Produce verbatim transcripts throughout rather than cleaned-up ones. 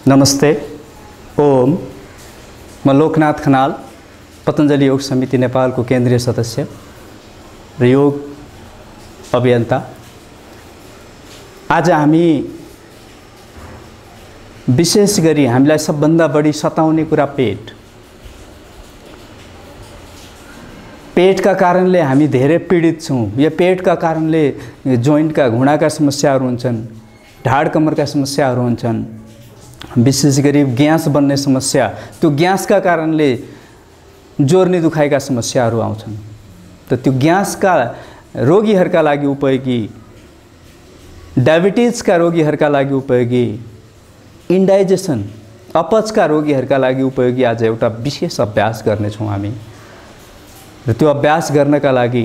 नमस्ते, ओम। म लोकनाथ खनाल, पतंजलि योग समिति नेपाल को केन्द्रीय सदस्य र योग अभियन्ता। आज हामी विशेष गरी हामीलाई सबभन्दा बढी सताउने कुरा पेट पेटका कारणले हामी धेरै पीडित छौं। यो पेटका कारणले जोइन्टका घुँडाका समस्याहरू हुन्छन्, ढाड कमरका समस्याहरू हुन्छन्, विशेष गरी ग्यास बन्ने समस्या, त्यो ग्यासका कारणले जोर्नी दुखाइका समस्याहरू आउँछन्। त त्यो ग्यासका रोगीहरूका लागि उपयोगी, डायबिटिजका रोगीहरूका लागि उपयोगी, indigestion अपचका रोगीहरूका लागि उपयोगी आज एउटा विशेष अभ्यास गर्नेछौँ हामी। र त्यो अभ्यास गर्नका लागि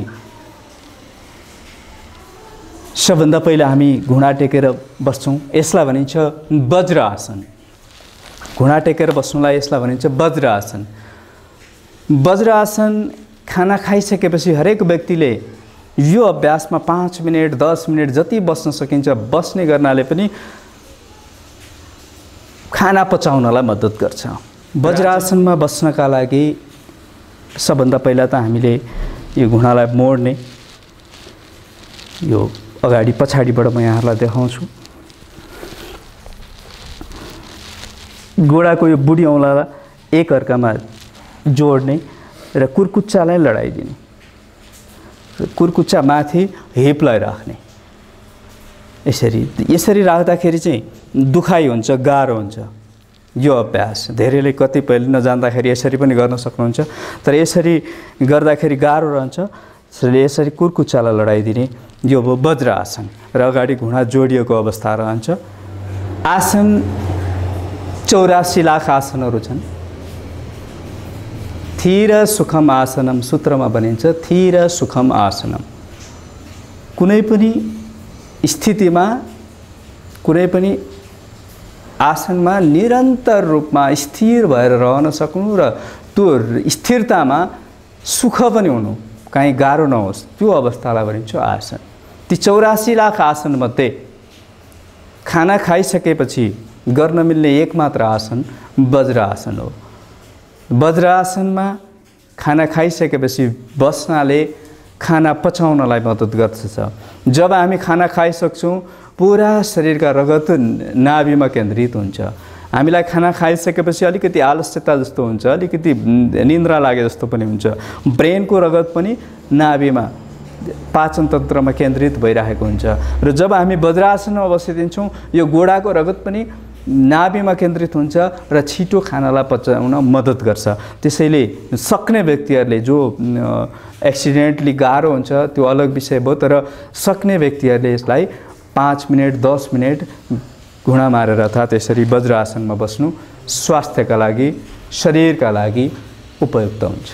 सबभन्दा पहिला हामी घुँडा टेकेर बस्छौँ। यसलाई भनिन्छ वज्रासन। घुँडा टेकेर बस्नुलाई यसलाई भनिन्छ वज्रासन। वज्रासन खाना खाइसकेपछि हरेक व्यक्तिले यो अभ्यासमा पाँच मिनट दस मिनट जति बस्न सकिन्छ बस्ने गर्नाले पनि खाना पचाउनलाई मद्दत गर्छ। वज्रासनमा बस्नका लागि सबभन्दा पहिला त हामीले यो घुँडालाई मोड्ने, यो अगाडि पछाडिबाट म यहाँहरूलाई देखाउँछु। गोडाको यो बुढी औँलालाई एक अर्कामा जोड्ने र कुर्कुच्चालाई लडाइदिने, कुर्कुच्चा माथि हिपलाई राख्ने। यसरी यसरी राख्दाखेरि चाहिँ दुखाइ हुन्छ, गाह्रो हुन्छ। यो अभ्यास धेरैले कतिपयले नजान्दाखेरि यसरी पनि गर्न सक्नुहुन्छ, तर यसरी गर्दाखेरि गाह्रो रहन्छ। यसरी कुर्कुच्चालाई लडाइदिने, यो हो वज्रासन। र अगाडि घुँडा जोडिएको अवस्था रहन्छ। आसन चौरासी लाख आसनहरू छन्। थिर सुखम आसनम सूत्रमा भनिन्छ, थिर सुखम आसनम। कुनै पनि स्थितिमा, कुनै पनि आसनमा निरन्तर रूपमा स्थिर भएर रहन सक्नु र त्यो स्थिरतामा सुख पनि हुनु, कहीँ गाह्रो नहोस्, त्यो अवस्थालाई भनिन्छ आसन। ती चौरासी लाख आसनमध्ये खाना खाइसकेपछि गर्न मिल्ने एकमात्र आसन वज्रासन हो। वज्रासनमा खाना खाइसकेपछि बस्नाले खाना पचाउनलाई मद्दत गर्दछ। जब हामी खाना खाइसक्छौँ पुरा शरीरका रगत नाभिमा केन्द्रित हुन्छ। हामीलाई खाना खाइसकेपछि अलिकति आलस्यता जस्तो हुन्छ, अलिकति निन्द्रा लागे जस्तो पनि हुन्छ। ब्रेनको रगत पनि नाभिमा पाचन तन्त्रमा केन्द्रित भइरहेको हुन्छ। र जब हामी वज्रासनमा बसिदिन्छौँ यो गोडाको रगत पनि नाभिमा केन्द्रित हुन्छ र छिटो खानालाई पचाउन मद्दत गर्छ। त्यसैले सक्ने व्यक्तिहरूले, जो एक्सिडेन्टली गाह्रो हुन्छ त्यो अलग विषय भयो, तर सक्ने व्यक्तिहरूले यसलाई पाँच मिनट दस मिनट घुँडा मारेर अर्थात् यसरी वज्रासनमा बस्नु स्वास्थ्यका लागि, शरीरका लागि उपयुक्त हुन्छ।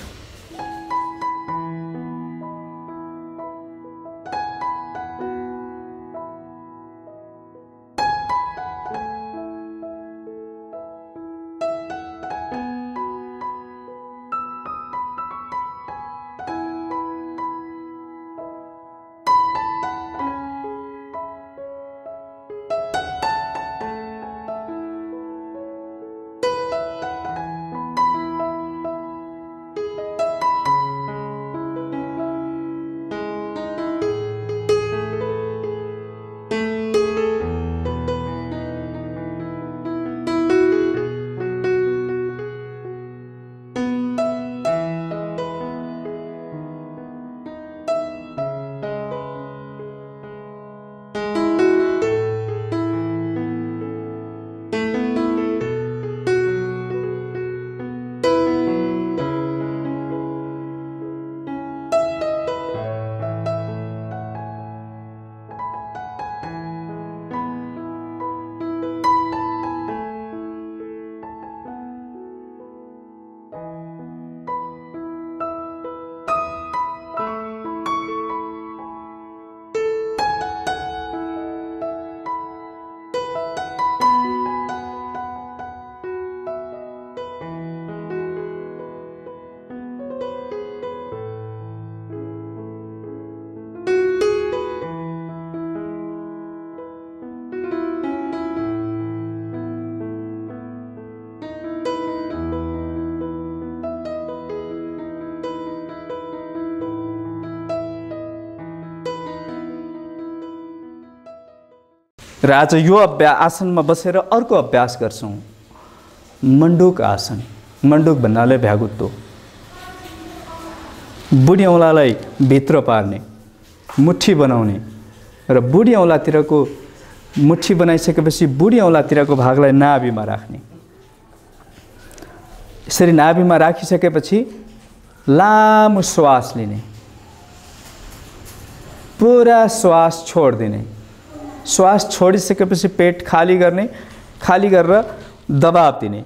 र आज यो अभ्यास आसनमा बसेर अर्को अभ्यास गर्छौँ, मण्डुक आसन। मण्डुक भन्नाले भ्यागुत्तो, बुढी औँलालाई भित्र पार्ने, मुठी बनाउने र बुढी औँलातिरको मुठी बनाइसकेपछि बुढी औँलातिरको भागलाई नाभिमा राख्ने। यसरी नाभिमा राखिसकेपछि लामो श्वास लिने, पुरा श्वास छोडिदिने। श्वास छोडिसकेपछि पेट खाली गर्ने, खाली गरेर दबाब दिने।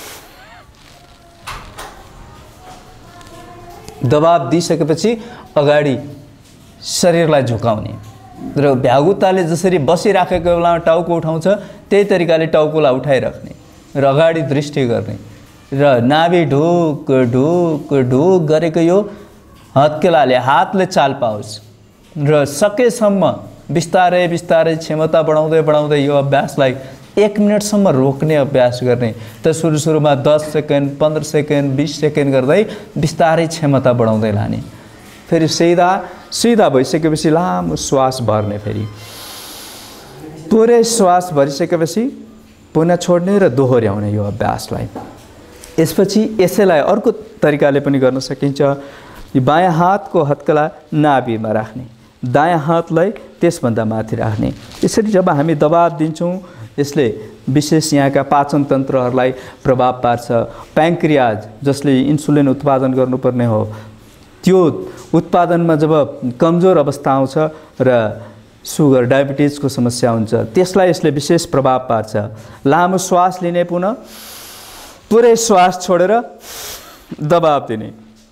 दबाब दिइसकेपछि अगाडि शरीरलाई झुकाउने र भ्यागुताले जसरी बसिराखेको बेलामा टाउको उठाउँछ त्यही तरिकाले टाउकोलाई उठाइराख्ने र अगाडि दृष्टि गर्ने र नाभि ढुक ढुक ढुक गरेको यो हत्केलाले हातले चाल पाओस् र सकेसम्म बिस्तारै बिस्तारै क्षमता बढाउँदै बढाउँदै यो अभ्यासलाई एक मिनटसम्म रोक्ने अभ्यास गर्ने। त सुरु सुरुमा दस सेकेन्ड, पन्ध्र सेकेन्ड, बिस सेकेन्ड गर्दै बिस्तारै क्षमता बढाउँदै लाने। फेरि सिधा सिधा भइसकेपछि लामो श्वास भर्ने, फेरि पुरै श्वास भरिसकेपछि पुनः छोड्ने र दोहोऱ्याउने यो अभ्यासलाई। यसपछि यसैलाई अर्को तरिकाले पनि गर्न सकिन्छ। यो बायाँ हातको हत्केला नाभिमा राख्ने, दायाँ हातलाई त्यसभन्दा माथि राख्ने। यसरी जब हामी दबाब दिन्छौँ यसले विशेष यहाँका पाचन तन्त्रहरूलाई प्रभाव पार्छ। प्याङ्क्रियाज जसले इन्सुलिन उत्पादन गर्नुपर्ने हो त्यो उत्पादनमा जब कमजोर अवस्था आउँछ र सुगर डायबिटिजको समस्या हुन्छ त्यसलाई यसले विशेष प्रभाव पार्छ। लामो श्वास लिने, पुनः पुरै श्वास छोडेर दबाब दिने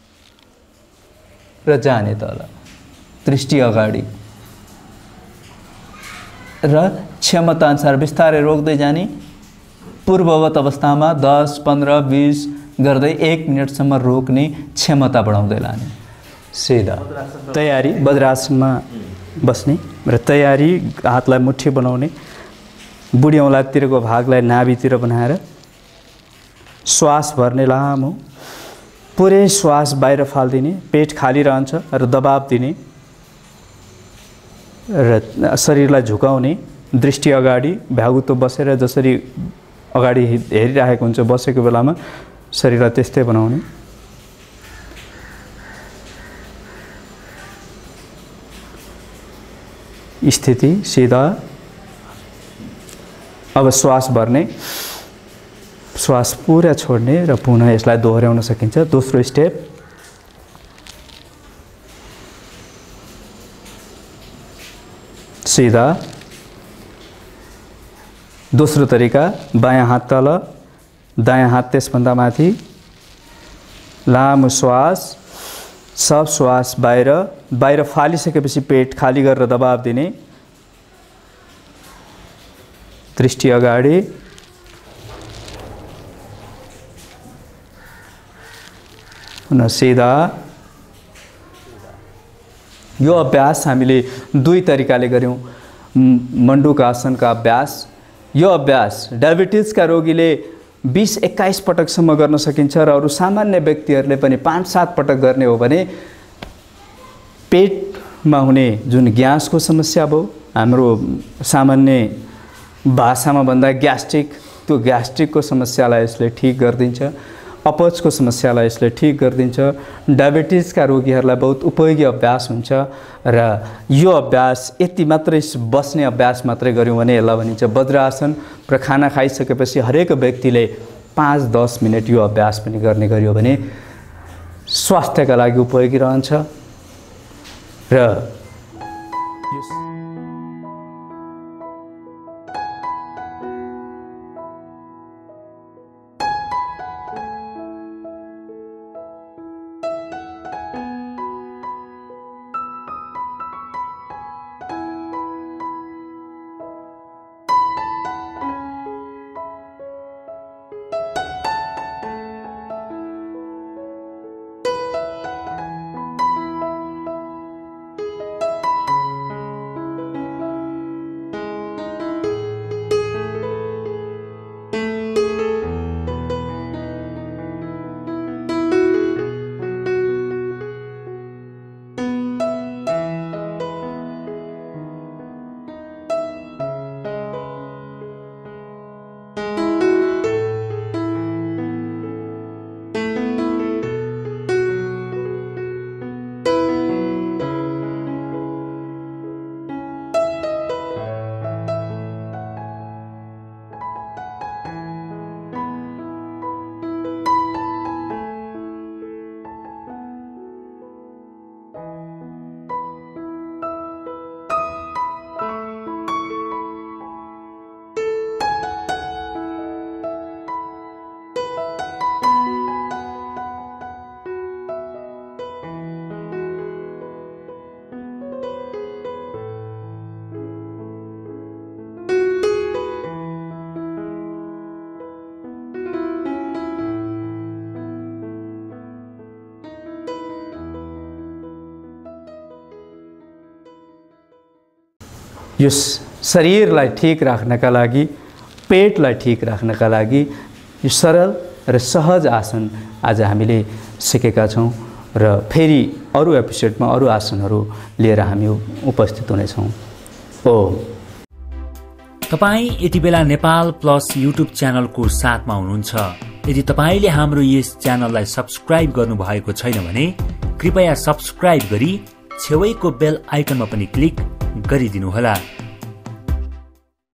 र जाने तल, दृष्टि अगाडि र क्षमताअनुसार बिस्तारै रोक्दै जाने। पूर्ववत अवस्थामा दस, पन्ध्र, बिस गर्दै एक मिनटसम्म रोक्ने, क्षमता बढाउँदै लाने। सिधा तयारी वज्रासनमा बस्ने र तयारी हातलाई मुठी बनाउने, बुढी औँलातिरको भागलाई नाभितिर बनाएर श्वास भर्ने लामो, पुरै श्वास बाहिर फालिदिने, पेट खाली रहन्छ र दबाब दिने र शरीरलाई झुकाउने, दृष्टि अगाडि भ्यागुतो बसेर जसरी अगाडि हेरिरहेको हुन्छ बसेको बेलामा शरीरलाई त्यस्तै बनाउने। स्थिति सिधा। अब श्वास भर्ने, श्वास पुरा छोड्ने र पुनः यसलाई दोहोऱ्याउन सकिन्छ। दोस्रो स्टेप सिधा। दोस्रो तरिका बायाँ हात तल, दायाँ हात त्यसभन्दा माथि, लामो श्वास, सब श्वास बाहिर बाहिर फालिसकेपछि पेट खाली गरेर दबाब दिने, दृष्टि अगाडि, पुनः सिधा। यो अभ्यास हामीले दुई तरिकाले गर्यौं। मण्डुक आसनका अभ्यास, यो अभ्यास डायबिटिजका रोगीले बीस एक्काइस पटकसम्म गर्न सकिन्छ र अरू सामान्य व्यक्तिहरूले पनि पाँच सात पटक गर्ने हो भने पेटमा हुने जुन ग्यासको समस्या भयो, हाम्रो सामान्य भाषामा भन्दा ग्यास्ट्रिक, त्यो ग्यास्ट्रिकको समस्यालाई यसले ठिक गरिदिन्छ। अपचको समस्यालाई यसले ठिक गरिदिन्छ। डायबिटिजका रोगीहरूलाई बहुत उपयोगी अभ्यास हुन्छ र यो अभ्यास यति मात्रै बस्ने अभ्यास मात्रै गऱ्यौँ भने यसलाई भनिन्छ वज्रासन। र खाना खाइसकेपछि हरेक व्यक्तिले पाँच दस मिनट यो अभ्यास पनि गर्ने गरियो भने स्वास्थ्यका लागि उपयोगी रहन्छ र यो शरीरलाई ठिक राख्नका लागि, पेटलाई ठिक राख्नका लागि यो सरल र सहज आसन आज हामीले सिकेका छौँ र फेरि अरू एपिसोडमा अरू आसनहरू लिएर हामी उपस्थित हुनेछौँ। ओम। तपाईँ यति बेला नेपाल प्लस युट्युब च्यानलको साथमा हुनुहुन्छ। यदि तपाईँले हाम्रो यस च्यानललाई सब्स्क्राइब गर्नुभएको छैन भने कृपया सब्स्क्राइब गरी छेवैको बेल आइकनमा पनि क्लिक गरिदिनुहोला।